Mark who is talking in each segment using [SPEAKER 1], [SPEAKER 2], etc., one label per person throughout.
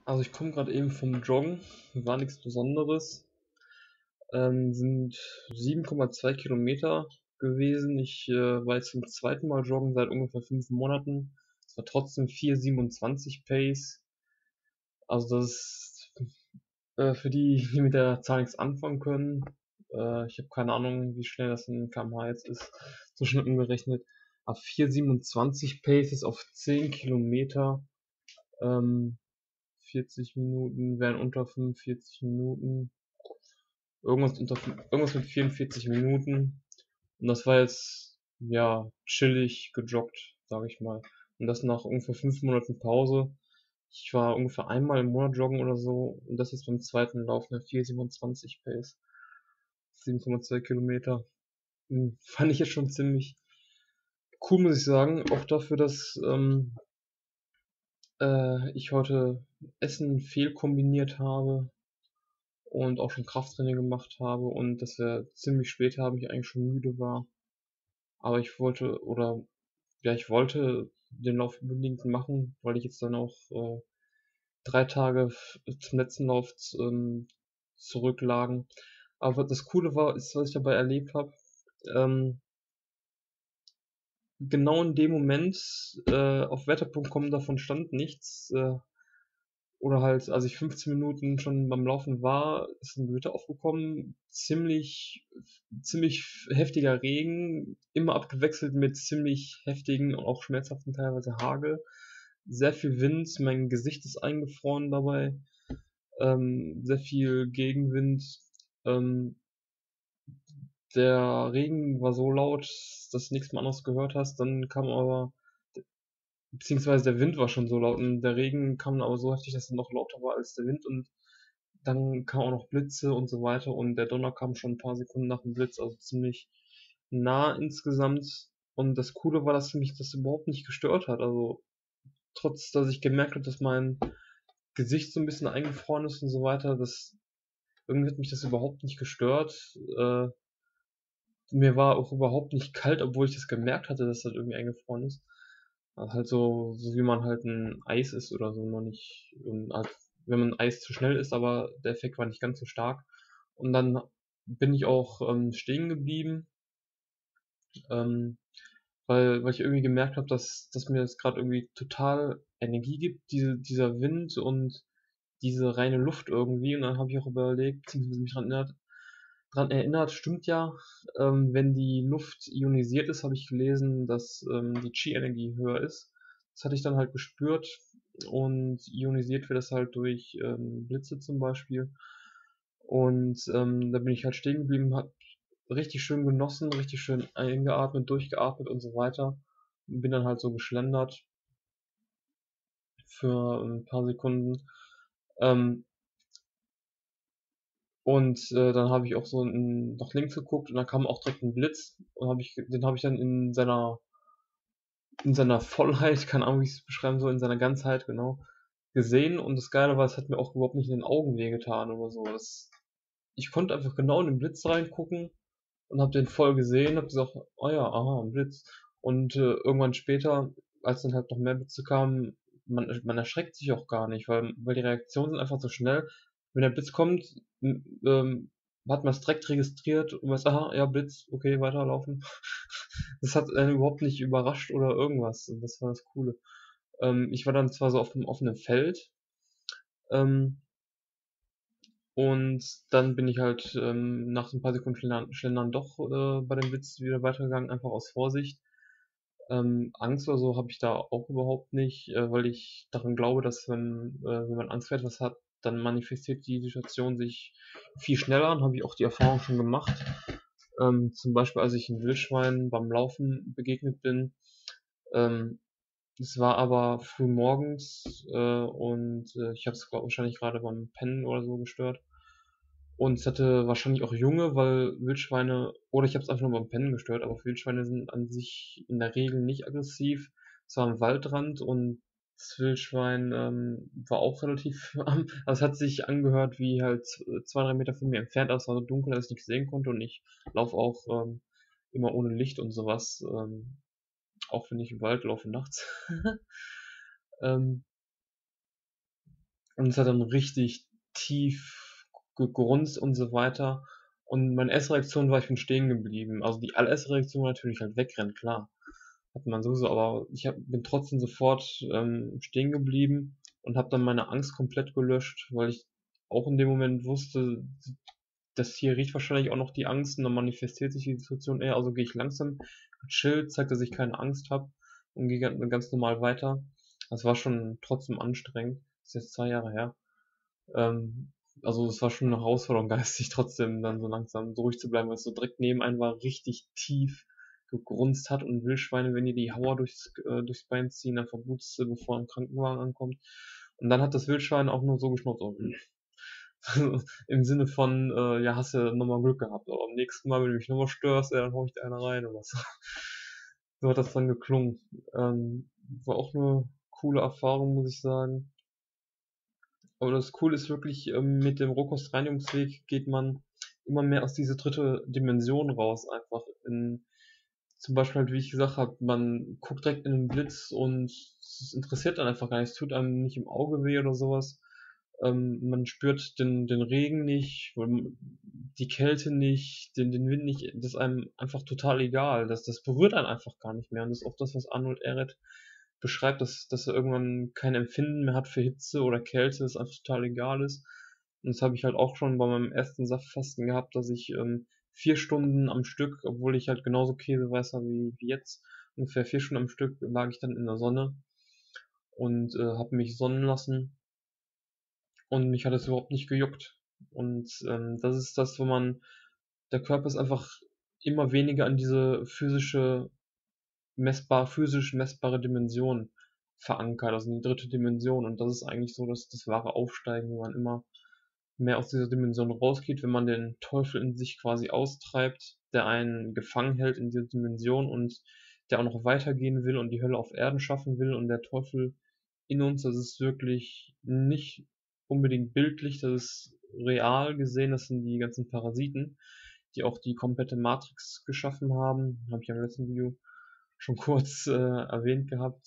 [SPEAKER 1] Also ich komme gerade eben vom Joggen, war nichts Besonderes. Sind 7,2 Kilometer gewesen. Ich war jetzt zum zweiten Mal joggen seit ungefähr 5 Monaten. Es war trotzdem 4,27 Pace. Also das ist für die, die mit der Zahl nichts anfangen können. Ich habe keine Ahnung, wie schnell das in km/h jetzt ist, so schnell umgerechnet. Aber 4,27 Paces auf 10 Kilometer. Ähm, 40 Minuten, wären unter 45 Minuten. Irgendwas mit 44 Minuten. Und das war jetzt, ja, chillig gejoggt, sage ich mal. Und das nach ungefähr 5 Monaten Pause. Ich war ungefähr einmal im Monat joggen oder so. Und das ist beim zweiten Lauf eine 4,27 Pace. 7,2 Kilometer. Fand ich jetzt schon ziemlich cool, muss ich sagen. Auch dafür, dass ich heute Essen fehlkombiniert habe und auch schon Krafttraining gemacht habe und dass wir ziemlich spät haben, ich eigentlich schon müde war. Aber ich wollte den Lauf unbedingt machen, weil ich jetzt dann auch 3 Tage zum letzten Lauf zurücklagen. Aber das Coole war, ist, was ich dabei erlebt habe, ähm, genau in dem Moment auf wetter.com davon stand nichts. Oder halt, als ich 15 Minuten schon beim Laufen war, ist ein Gewitter aufgekommen. Ziemlich heftiger Regen, immer abgewechselt mit ziemlich heftigen und auch schmerzhaften teilweise Hagel. Sehr viel Wind, mein Gesicht ist eingefroren dabei. Sehr viel Gegenwind. Ähm, der Regen war so laut, dass du nichts mehr anderes gehört hast. Dann kam aber, beziehungsweise der Wind war schon so laut und der Regen kam aber so heftig, dass er noch lauter war als der Wind und dann kam auch noch Blitze und so weiter und der Donner kam schon ein paar Sekunden nach dem Blitz, also ziemlich nah insgesamt. Und das Coole war, dass mich das überhaupt nicht gestört hat. Also trotz, dass ich gemerkt habe, dass mein Gesicht so ein bisschen eingefroren ist und so weiter, das irgendwie hat mich das überhaupt nicht gestört. Mir war auch überhaupt nicht kalt, obwohl ich das gemerkt hatte, dass das irgendwie eingefroren ist. Also halt so wie man halt ein Eis isst oder so, noch nicht, halt, wenn man Eis zu schnell isst, aber der Effekt war nicht ganz so stark. Und dann bin ich auch stehen geblieben, ähm, weil ich irgendwie gemerkt habe, dass mir das gerade irgendwie total Energie gibt, dieser Wind und diese reine Luft irgendwie. Und dann habe ich auch überlegt, beziehungsweise mich dran erinnert, stimmt ja, wenn die Luft ionisiert ist, habe ich gelesen, dass die Chi-Energie höher ist. Das hatte ich dann halt gespürt und ionisiert wird das halt durch Blitze zum Beispiel. Und da bin ich halt stehen geblieben, hab richtig schön genossen, richtig schön eingeatmet, durchgeatmet und so weiter. Und bin dann halt so geschlendert für ein paar Sekunden. Ähm, und dann habe ich auch so nach links geguckt und dann kam auch direkt ein Blitz und den habe ich dann in seiner Vollheit, keine Ahnung, wie ich es beschreiben soll, in seiner Ganzheit, genau, gesehen. Und das Geile war, es hat mir auch überhaupt nicht in den Augen wehgetan oder so. Ich konnte einfach genau in den Blitz reingucken und habe den voll gesehen, habe gesagt, oh ja, aha, ein Blitz. Und irgendwann später, als dann halt noch mehr Blitze kamen, man erschreckt sich auch gar nicht, weil die Reaktionen sind einfach so schnell. Wenn der Blitz kommt, hat man es direkt registriert und weiß, aha, ja, Blitz, okay, weiterlaufen. Das hat einen überhaupt nicht überrascht oder irgendwas. Und das war das Coole. Ich war dann zwar so auf dem offenen Feld, ähm, und dann bin ich halt nach so ein paar Sekunden Schlendern doch bei dem Blitz wieder weitergegangen, einfach aus Vorsicht. Angst oder so habe ich da auch überhaupt nicht, weil ich daran glaube, dass wenn man Angst vor etwas hat, dann manifestiert die Situation sich viel schneller und habe ich auch die Erfahrung schon gemacht. Zum Beispiel, als ich einem Wildschwein beim Laufen begegnet bin. Ähm, Es war aber früh morgens und ich habe es wahrscheinlich gerade beim Pennen oder so gestört. Und es hatte wahrscheinlich auch Junge, weil Wildschweine, oder ich habe es einfach nur beim Pennen gestört, aber Wildschweine sind an sich in der Regel nicht aggressiv. Es war am Waldrand und das Wildschwein war auch relativ also es hat sich angehört wie halt 2, 3 Meter von mir entfernt, aber es war so dunkel, dass ich nichts sehen konnte und ich laufe auch immer ohne Licht und sowas, auch wenn ich im Wald laufe nachts. ähm, Und es hat dann richtig tief gegrunzt und so weiter. Und meine erste Reaktion war, ich bin stehen geblieben. Also die allererste Reaktion war natürlich halt wegrennen, klar. Hat man sowieso, aber bin trotzdem sofort stehen geblieben und habe dann meine Angst komplett gelöscht, weil ich auch in dem Moment wusste, das Tier riecht wahrscheinlich auch noch die Angst und dann manifestiert sich die Situation eher. Also gehe ich langsam, chill, zeig, dass ich keine Angst habe und gehe ganz normal weiter. Das war schon trotzdem anstrengend. Das ist jetzt 2 Jahre her. Ähm, also es war schon eine Herausforderung geistig trotzdem dann so langsam so ruhig zu bleiben, weil es so direkt neben einem war, richtig tief gegrunzt hat und Wildschweine, wenn die die Hauer durchs Bein ziehen, dann verblutest du, bevor ein Krankenwagen ankommt. Und dann hat das Wildschwein auch nur so geschnauzt, so, im Sinne von, ja, hast du nochmal Glück gehabt, aber am nächsten Mal, wenn du mich nochmal störst, ja, dann hau ich dir einer rein oder so. So hat das dann geklungen. War auch eine coole Erfahrung, muss ich sagen. Aber das Coole ist wirklich, mit dem Rohkostreinigungsweg geht man immer mehr aus dieser dritte Dimension raus, einfach in, zum Beispiel halt, wie ich gesagt habe, man guckt direkt in den Blitz und es interessiert dann einfach gar nicht, es tut einem nicht im Auge weh oder sowas. Man spürt den Regen nicht, die Kälte nicht, den Wind nicht, das ist einem einfach total egal. Das berührt einen einfach gar nicht mehr. Und das ist auch das, was Arnold Ehret beschreibt, dass er irgendwann kein Empfinden mehr hat für Hitze oder Kälte, das einfach total egal ist. Und das habe ich halt auch schon bei meinem ersten Saftfasten gehabt, dass ich 4 Stunden am Stück, obwohl ich halt genauso Käseweißer wie jetzt, ungefähr 4 Stunden am Stück lag ich dann in der Sonne und habe mich sonnen lassen und mich hat es überhaupt nicht gejuckt. Und das ist das, wo der Körper ist einfach immer weniger an diese physisch messbare Dimension verankert, also in die dritte Dimension. Und das ist eigentlich so das wahre Aufsteigen, wo man immer mehr aus dieser Dimension rausgeht, wenn man den Teufel in sich quasi austreibt, der einen gefangen hält in dieser Dimension und der auch noch weitergehen will und die Hölle auf Erden schaffen will und der Teufel in uns, das ist wirklich nicht unbedingt bildlich, das ist real gesehen, das sind die ganzen Parasiten, die auch die komplette Matrix geschaffen haben, habe ich ja im letzten Video schon kurz erwähnt gehabt.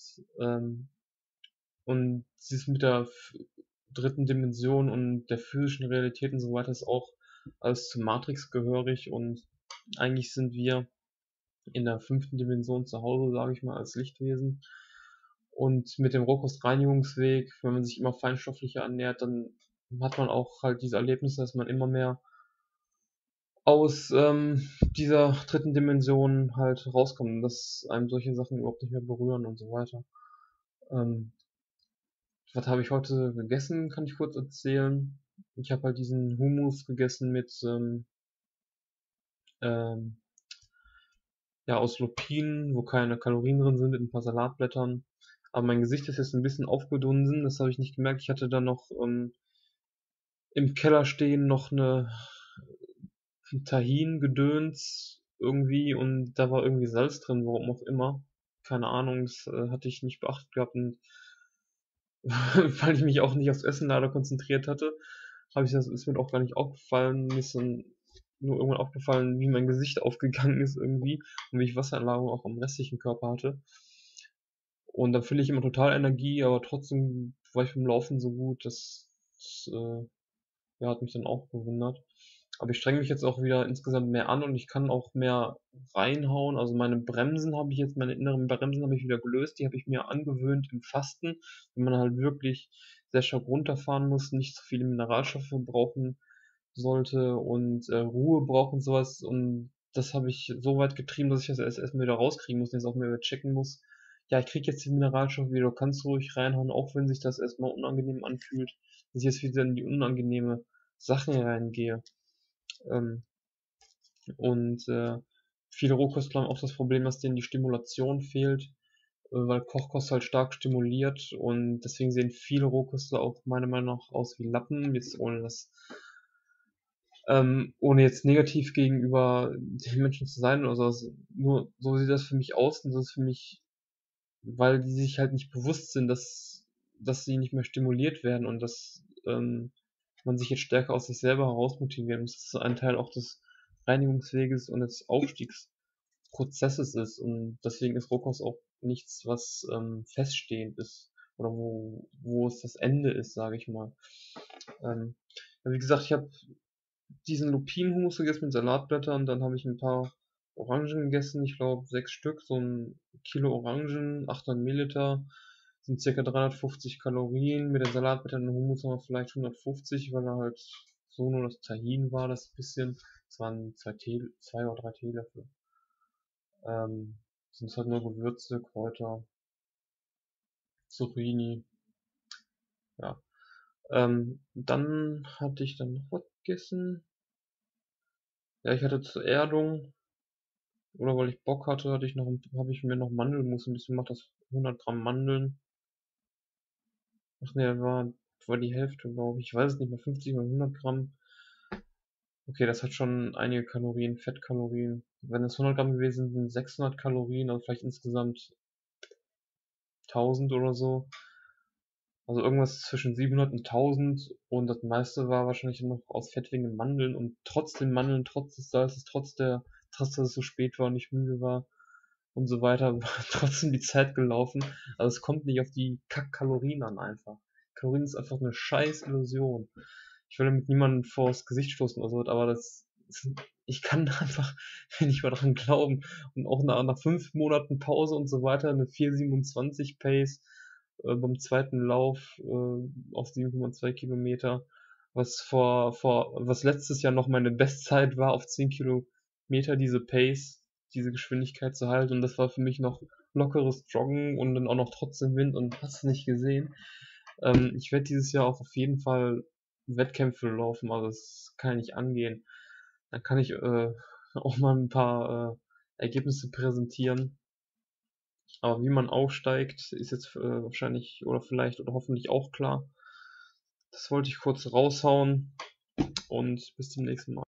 [SPEAKER 1] Und dieses mit der dritten Dimension und der physischen Realität und so weiter ist auch alles zu Matrix gehörig und eigentlich sind wir in der fünften Dimension zu Hause, sage ich mal, als Lichtwesen. Und mit dem Rohkostreinigungsweg, wenn man sich immer feinstofflicher ernährt, dann hat man auch halt diese Erlebnisse, dass man immer mehr aus dieser dritten Dimension halt rauskommt und dass einem solche Sachen überhaupt nicht mehr berühren und so weiter. Ähm, Was habe ich heute gegessen, kann ich kurz erzählen. Ich habe halt diesen Hummus gegessen mit ähm, ja, aus Lupinen, wo keine Kalorien drin sind, mit ein paar Salatblättern. Aber mein Gesicht ist jetzt ein bisschen aufgedunsen, das habe ich nicht gemerkt. Ich hatte da noch im Keller stehen noch eine Tahin-Gedöns irgendwie und da war irgendwie Salz drin, warum auch immer. Keine Ahnung, das hatte ich nicht beachtet gehabt und weil ich mich auch nicht aufs Essen leider konzentriert hatte, ist mir auch gar nicht aufgefallen. Mir ist dann nur irgendwann aufgefallen, wie mein Gesicht aufgegangen ist irgendwie und wie ich Wassereinlagerung auch am restlichen Körper hatte. Und dann fühle ich immer total Energie, aber trotzdem war ich beim Laufen so gut, das ja, hat mich dann auch gewundert. Aber ich strenge mich jetzt auch wieder insgesamt mehr an und ich kann auch mehr reinhauen. Also meine inneren Bremsen habe ich wieder gelöst. Die habe ich mir angewöhnt im Fasten, wenn man halt wirklich sehr stark runterfahren muss, nicht so viele Mineralstoffe brauchen sollte und Ruhe braucht und sowas. Und das habe ich so weit getrieben, dass ich das erstmal wieder rauskriegen muss und jetzt auch mehr checken muss. Ja, ich kriege jetzt die Mineralstoffe wieder, du kannst ruhig reinhauen, auch wenn sich das erstmal unangenehm anfühlt, dass ich jetzt wieder in die unangenehme Sachen reingehe. Ähm, und viele Rohkostler haben auch das Problem, dass denen die Stimulation fehlt, weil Kochkost halt stark stimuliert und deswegen sehen viele Rohköstler auch meiner Meinung nach aus wie Lappen, jetzt ohne jetzt negativ gegenüber den Menschen zu sein oder so. Nur so sieht das für mich aus und das ist für mich, weil die sich halt nicht bewusst sind, dass sie nicht mehr stimuliert werden und dass man sich jetzt stärker aus sich selber heraus motivieren muss. Das ist ein Teil auch des Reinigungsweges und des Aufstiegsprozesses ist. Und deswegen ist Rohkost auch nichts, was feststehend ist oder wo es das Ende ist, sage ich mal. Wie gesagt, ich habe diesen Lupinenhummus gegessen mit Salatblättern, dann habe ich ein paar Orangen gegessen, ich glaube 6 Stück, so ein Kilo Orangen, 800 Milliliter, sind ca. 350 Kalorien, mit den Salatblättern und Hummus haben wir vielleicht 150, weil da halt so nur das Tahin war, das bisschen, das waren 2 oder 3 Teelöffel. Sind halt nur Gewürze, Kräuter, Zucchini, ja. Dann hatte ich dann noch was gegessen. Ja, ich hatte zur Erdung, oder weil ich Bock hatte, habe ich mir noch Mandelmus ein bisschen gemacht, das 100 Gramm Mandeln. Ach ne, war die Hälfte, glaube ich. Ich weiß es nicht mehr, 50 oder 100 Gramm. Okay, das hat schon einige Kalorien, Fettkalorien. Wenn es 100 Gramm gewesen sind, 600 Kalorien, also vielleicht insgesamt 1000 oder so. Also irgendwas zwischen 700 und 1000 und das meiste war wahrscheinlich noch aus Fett wegen den Mandeln und trotz den Mandeln, trotz des Salzes, trotz dass es so spät war und ich müde war und so weiter, war trotzdem die Zeit gelaufen. Also es kommt nicht auf die Kack-Kalorien an einfach. Kalorien ist einfach eine scheiß Illusion. Ich will damit niemanden vors Gesicht stoßen oder so, aber ich kann einfach nicht mehr dran glauben. Und auch nach 5 Monaten Pause und so weiter, eine 4,27 Pace, beim zweiten Lauf auf 7,2 Kilometer, was letztes Jahr noch meine Bestzeit war, auf 10 Kilometer diese Pace, diese Geschwindigkeit zu halten. Und das war für mich noch lockeres Joggen und dann auch noch trotzdem Wind und hast nicht gesehen. Ich werde dieses Jahr auch auf jeden Fall Wettkämpfe laufen, also das kann ich nicht angehen. Dann kann ich auch mal ein paar Ergebnisse präsentieren. Aber wie man aufsteigt, ist jetzt wahrscheinlich oder vielleicht oder hoffentlich auch klar. Das wollte ich kurz raushauen und bis zum nächsten Mal.